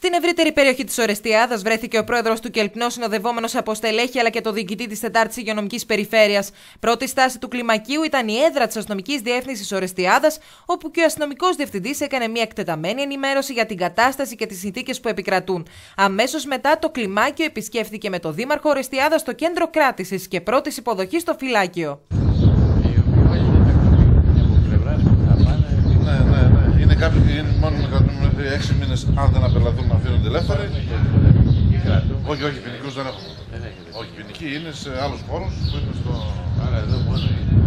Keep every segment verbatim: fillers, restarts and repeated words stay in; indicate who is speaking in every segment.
Speaker 1: Στην ευρύτερη περιοχή της Ορεστιάδας βρέθηκε ο πρόεδρος του Κελπνό, συνοδευόμενος από στελέχη αλλά και το διοικητή της τετάρτης Υγειονομικής Περιφέρειας. Πρώτη στάση του κλιμακίου ήταν η έδρα της Αστυνομικής Διεύθυνσης Ορεστιάδας, όπου και ο αστυνομικός διευθυντής έκανε μια εκτεταμένη ενημέρωση για την κατάσταση και τις συνθήκες που επικρατούν. Αμέσως μετά, το κλιμάκιο επισκέφθηκε με το Δήμαρχο Ορεστιάδας στο κέντρο κράτησης και πρώτης υποδοχής στο φυλάκιο.
Speaker 2: Είναι κάποιοι που είναι μόνο να κρατούν μέχρι έξι μήνες, αν δεν απελαθούν να αφήνονται ελεύθεροι. Όχι, όχι, ποινικούς δεν έχουμε. Όχι, ποινικοί είναι σε άλλους χώρους που είναι στο... Άρα εδώ μόνο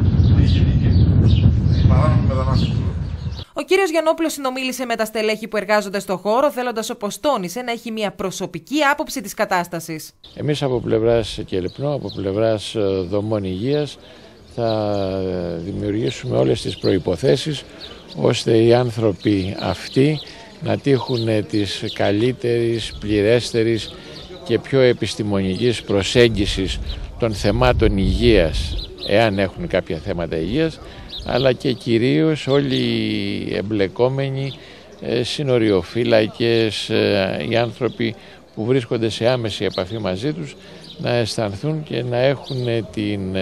Speaker 2: είναι παράνομοι μετανάστες.
Speaker 1: Ο κύριος Γιαννόπουλος συνομίλησε με τα στελέχη που εργάζονται στο χώρο, θέλοντας, όπως τόνισε, να έχει μια προσωπική άποψη της κατάστασης.
Speaker 3: Εμείς από πλευράς Κελπνό, από πλευράς δομών υγείας, θα δημιουργήσουμε όλες τις προϋποθέσεις ώστε οι άνθρωποι αυτοί να τύχουν της καλύτερης, πληρέστερης και πιο επιστημονικής προσέγγισης των θεμάτων υγείας, εάν έχουν κάποια θέματα υγείας, αλλά και κυρίως όλοι οι εμπλεκόμενοι, συνοριοφύλακες, οι άνθρωποι που βρίσκονται σε άμεση επαφή μαζί τους, να αισθανθούν και να έχουν την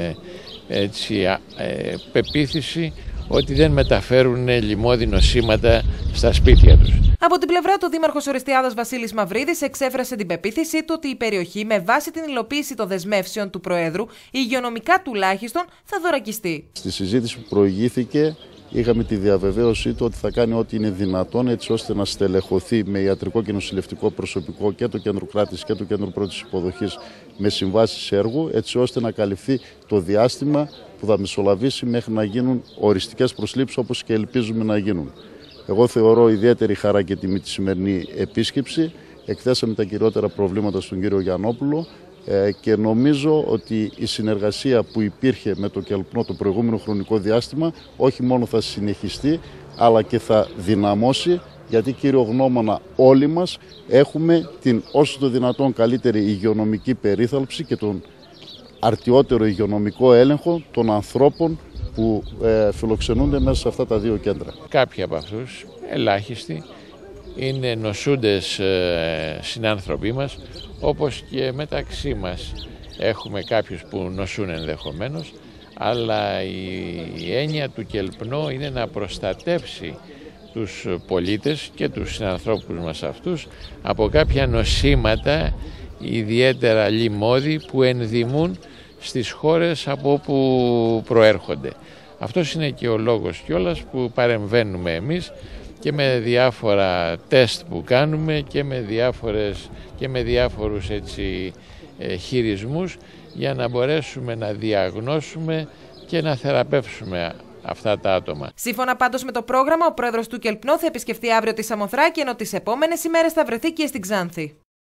Speaker 3: έτσι, πεποίθηση ότι δεν μεταφέρουν λοιμώδη νοσήματα στα σπίτια τους.
Speaker 1: Από την πλευρά του, ο Δήμαρχος Ορεστιάδας Βασίλης Μαυρίδης εξέφρασε την πεποίθησή του ότι η περιοχή, με βάση την υλοποίηση των δεσμεύσεων του Προέδρου, υγειονομικά τουλάχιστον, θα δωρακιστεί.
Speaker 4: Στη συζήτηση που προηγήθηκε, είχαμε τη διαβεβαίωσή του ότι θα κάνει ό,τι είναι δυνατόν έτσι ώστε να στελεχωθεί με ιατρικό και νοσηλευτικό προσωπικό και το κέντρο κράτησης και το κέντρο πρώτης υποδοχής με συμβάσεις έργου, έτσι ώστε να καλυφθεί το διάστημα που θα μεσολαβήσει μέχρι να γίνουν οριστικές προσλήψεις, όπως και ελπίζουμε να γίνουν. Εγώ θεωρώ ιδιαίτερη χαρά και τιμή τη σημερινή επίσκεψη. Εκθέσαμε τα κυριότερα προβλήματα στον κύριο Γιαννόπουλο και νομίζω ότι η συνεργασία που υπήρχε με το Κελπνό το προηγούμενο χρονικό διάστημα όχι μόνο θα συνεχιστεί, αλλά και θα δυναμώσει, γιατί κύριο γνώμονα όλοι μας έχουμε την όσο το δυνατόν καλύτερη υγειονομική περίθαλψη και τον αρτιότερο υγειονομικό έλεγχο των ανθρώπων που ε, φιλοξενούνται μέσα σε αυτά τα δύο κέντρα.
Speaker 3: Κάποιοι από αυτούς, ελάχιστοι, είναι νοσούντες ε, συνάνθρωποι μας, όπως και μεταξύ μας έχουμε κάποιους που νοσούν ενδεχομένως, αλλά η, η έννοια του Κελπνό είναι να προστατεύσει τους πολίτες και τους συνανθρώπους μας αυτούς από κάποια νοσήματα ιδιαίτερα λοιμώδη που ενδυμούν στις χώρες από όπου προέρχονται. Αυτός είναι και ο λόγος κιόλας που παρεμβαίνουμε εμείς και με διάφορα τεστ που κάνουμε και με, διάφορες, και με διάφορους έτσι, χειρισμούς για να μπορέσουμε να διαγνώσουμε και να θεραπεύσουμε αυτά τα άτομα.
Speaker 1: Σύμφωνα πάντως με το πρόγραμμα, ο πρόεδρος του Κελπνό θα επισκεφτεί αύριο τη Σαμοθράκη, ενώ τις επόμενες ημέρες θα βρεθεί και στην Ξάνθη.